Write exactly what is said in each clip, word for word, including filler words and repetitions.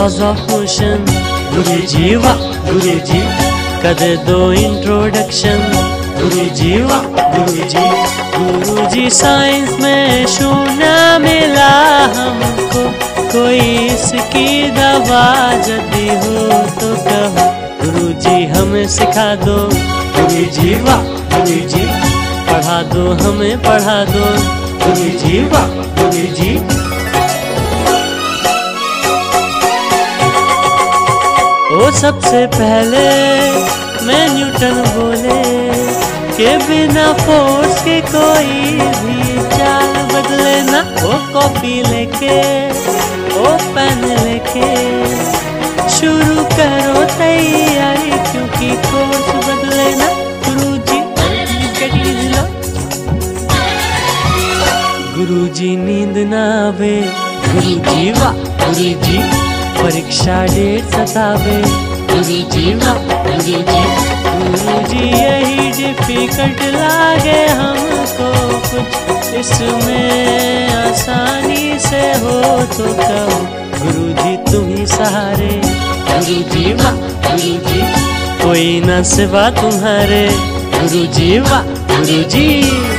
Laws of motion. गुरुजी वाह गुरुजी, कदे दो इंट्रोडक्शन। गुरुजी वाह गुरुजी, गुरुजी साइंस में शून्य मिला हमको, कोई इसकी दवा यदि हो तो कहो। गुरुजी हमें सिखा दो। गुरुजी वाह गुरुजी, पढ़ा दो हमें पढ़ा दो। गुरुजी वाह गुरुजी। ओ सबसे पहले मैं न्यूटन बोले कि बिना फोर्स के कोई भी चाल बदले ना। ओ कॉपी लेके ओ पेन लेके शुरू करो तैयारी, क्योंकि कोर्स बदले ना। गुरुजी गुरुजी नींद ना आवे। गुरुजी वाह गुरुजी, परीक्षा डेट सतावे। गुरुजी वाह गुरुजी, गुरुजी यही डिफिकल्ट लागे हमको कुछ, इसमें आसानी से हो तो कहो। गुरुजी तुम ही सहारे। गुरुजी वाह गुरुजी, कोई ना सिवा तुम्हारे। गुरुजी वाह गुरुजी।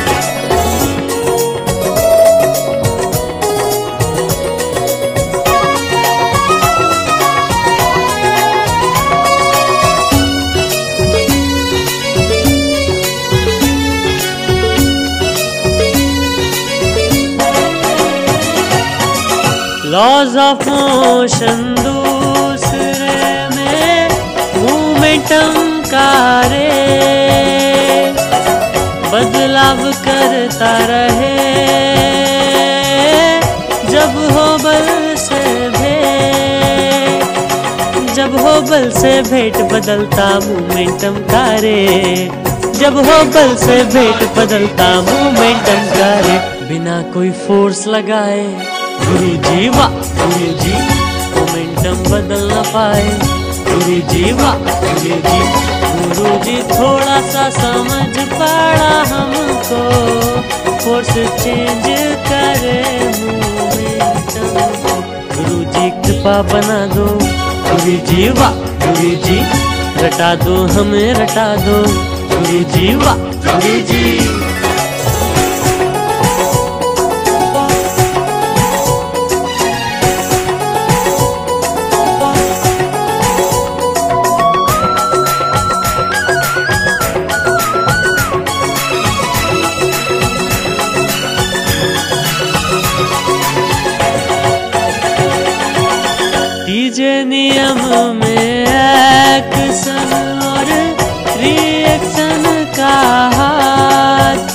लॉज ऑफ मोशन दूसरे में मोमेंटम का रे बदलाव करता रहे, जब हो बल से भेंट, जब हो बल से भेंट बदलता मोमेंटम का रे, जब हो बल से भेंट बदलता मोमेंटम का रे, बिना कोई फोर्स लगाए। गुरुजी वाह गुरुजी, मोमेंटम बदल न पाए। गुरुजी वाह गुरुजी, गुरुजी थोड़ा सा समझ पड़ा हमको, फोर्स चेंज करे मोमेंटम को। गुरुजी कृपा बना दो। गुरुजी वाह गुरुजी, रटा दो हमें रटा दो। गुरुजी वाह गुरुजी। तीजे नियम में एक्शन और रिएक्शन का हाथ,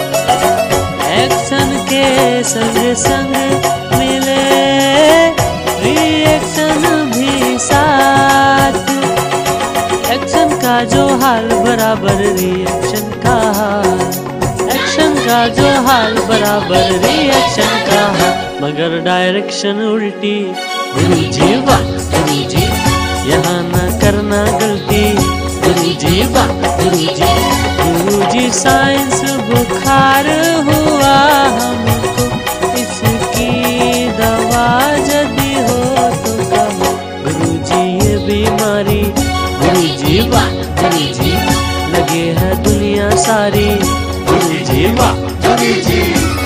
एक्शन के संग संग मिले रिएक्शन भी साथ। एक्शन का जो हाल बराबर रिएक्शन का हाल, एक्शन का जो हाल बराबर रिएक्शन का हाल, मगर डायरेक्शन उल्टी। गुरुजी वाह गुरुजी, यहाँ न करना गलती। गुरुजी वाह गुरुजी, गुरुजी साइंस बुखार हुआ हमको, इसकी दवा यदि हो तो कहो। गुरुजी ये बीमारी। गुरुजी वाह गुरुजी, लगे है दुनिया सारी। गुरुजी वाह गुरुजी।